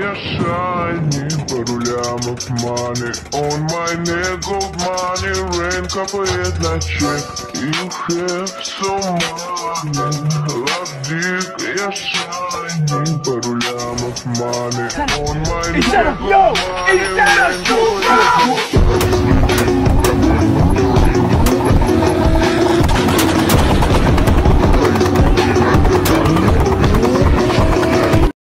я shiny, пару лямов money. On my neck gold money, rain капает на чек. You have so money, love dick, я shiny, пару лямов money. On my neck gold money, rain капает на чек.